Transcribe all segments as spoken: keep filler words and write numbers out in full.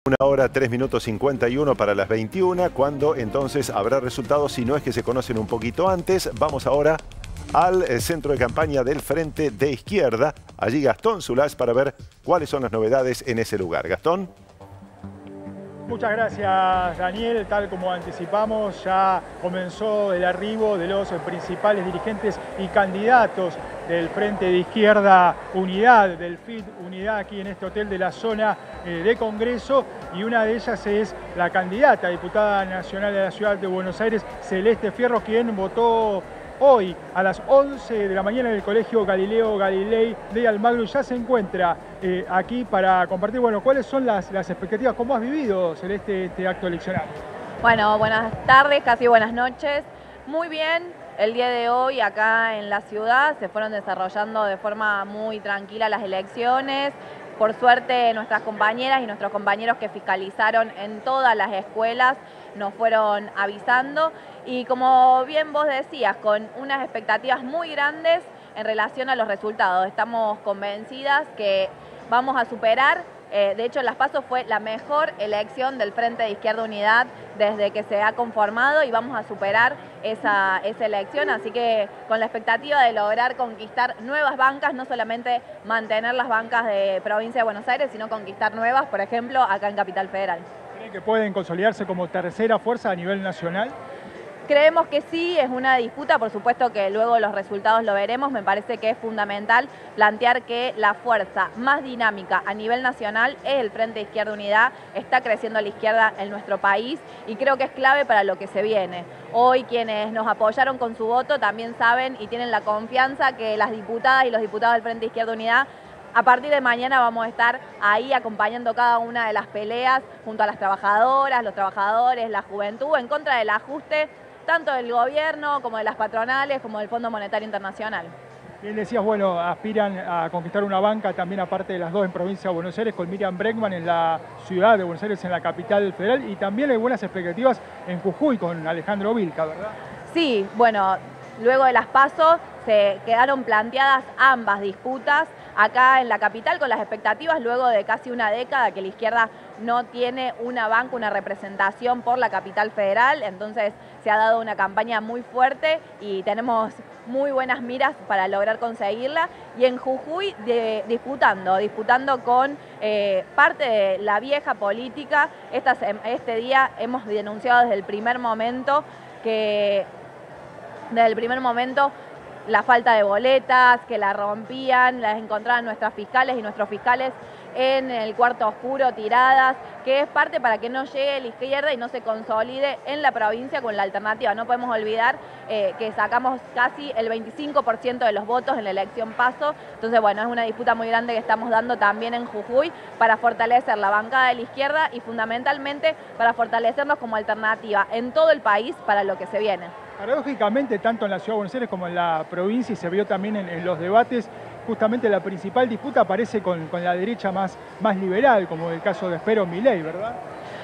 Una hora, tres minutos cincuenta y uno para las veintiuna, cuando entonces habrá resultados, si no es que se conocen un poquito antes. Vamos ahora al eh, centro de campaña del Frente de Izquierda. Allí Gastón Zulás para ver cuáles son las novedades en ese lugar. Gastón. Muchas gracias, Daniel. Tal como anticipamos, ya comenzó el arribo de los principales dirigentes y candidatos del Frente de Izquierda Unidad, del F I D Unidad, aquí en este hotel de la zona eh, de Congreso, y una de ellas es la candidata a diputada nacional de la ciudad de Buenos Aires, Celeste Fierro, quien votó hoy a las once de la mañana en el Colegio Galileo Galilei de Almagro, y ya se encuentra eh, aquí para compartir, bueno, cuáles son las, las expectativas. ¿Cómo has vivido, Celeste, este acto electoral? Bueno, buenas tardes, casi buenas noches. Muy bien. El día de hoy acá en la ciudad se fueron desarrollando de forma muy tranquila las elecciones. Por suerte nuestras compañeras y nuestros compañeros que fiscalizaron en todas las escuelas nos fueron avisando, y como bien vos decías, con unas expectativas muy grandes en relación a los resultados. Estamos convencidas que vamos a superar. Eh, de hecho, Las PASO fue la mejor elección del Frente de Izquierda Unidad desde que se ha conformado, y vamos a superar esa, esa elección. Así que con la expectativa de lograr conquistar nuevas bancas, no solamente mantener las bancas de provincia de Buenos Aires, sino conquistar nuevas, por ejemplo, acá en Capital Federal. ¿Creen que pueden consolidarse como tercera fuerza a nivel nacional? Creemos que sí, es una disputa, por supuesto que luego los resultados lo veremos. Me parece que es fundamental plantear que la fuerza más dinámica a nivel nacional es el Frente de Izquierda Unidad. Está creciendo la izquierda en nuestro país y creo que es clave para lo que se viene. Hoy quienes nos apoyaron con su voto también saben y tienen la confianza que las diputadas y los diputados del Frente de Izquierda Unidad, a partir de mañana vamos a estar ahí acompañando cada una de las peleas junto a las trabajadoras, los trabajadores, la juventud, en contra del ajuste tanto del gobierno como de las patronales, como del Fondo Monetario Internacional. Bien, decías, bueno, aspiran a conquistar una banca también, aparte de las dos en provincia de Buenos Aires, con Miriam Bregman en la ciudad de Buenos Aires, en la capital federal, y también hay buenas expectativas en Jujuy con Alejandro Vilca, ¿verdad? Sí, bueno, luego de las PASO se quedaron planteadas ambas disputas acá en la capital, con las expectativas luego de casi una década que la izquierda no tiene una banca, una representación por la capital federal. Entonces se ha dado una campaña muy fuerte y tenemos muy buenas miras para lograr conseguirla. Y en Jujuy de, disputando, disputando con eh, parte de la vieja política. Esta, este día hemos denunciado desde el primer momento que desde el primer momento la falta de boletas, que la rompían, las encontraban nuestras fiscales y nuestros fiscales en el cuarto oscuro tiradas, que es parte para que no llegue la izquierda y no se consolide en la provincia con la alternativa. No podemos olvidar eh, que sacamos casi el veinticinco por ciento de los votos en la elección PASO. Entonces, bueno, es una disputa muy grande que estamos dando también en Jujuy para fortalecer la bancada de la izquierda y fundamentalmente para fortalecernos como alternativa en todo el país para lo que se viene. Paradójicamente, tanto en la ciudad de Buenos Aires como en la provincia, y se vio también en, en los debates, justamente la principal disputa aparece con, con la derecha más, más liberal, como el caso de Espero Milei, ¿verdad?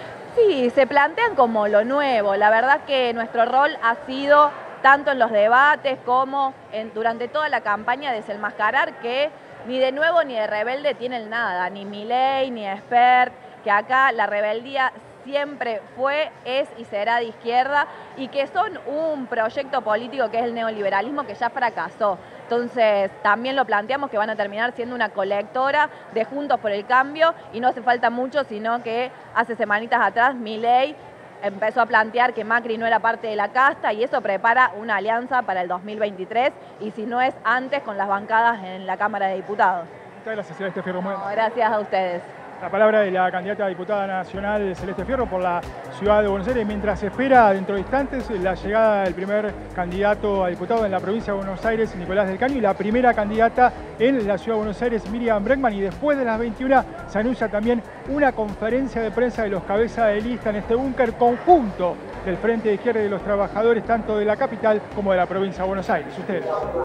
Sí, se plantean como lo nuevo. La verdad que nuestro rol ha sido, tanto en los debates como en, durante toda la campaña, desenmascarar que ni de nuevo ni de rebelde tienen nada, ni Milei ni Espert, que acá la rebeldía siempre fue, es y será de izquierda, y que son un proyecto político que es el neoliberalismo que ya fracasó. Entonces también lo planteamos que van a terminar siendo una colectora de Juntos por el Cambio, y no hace falta mucho, sino que hace semanitas atrás Milei empezó a plantear que Macri no era parte de la casta, y eso prepara una alianza para el dos mil veintitrés, y si no es antes, con las bancadas en la Cámara de Diputados. Muchas gracias, Celeste Fierro. No, gracias a ustedes. La palabra de la candidata a diputada nacional Celeste Fierro por la ciudad de Buenos Aires, mientras se espera dentro de instantes la llegada del primer candidato a diputado en la provincia de Buenos Aires, Nicolás del Caño, y la primera candidata en la ciudad de Buenos Aires, Miriam Bregman. Y después de las veintiuna se anuncia también una conferencia de prensa de los cabezas de lista en este búnker conjunto del Frente de Izquierda y de los trabajadores, tanto de la capital como de la provincia de Buenos Aires. Ustedes.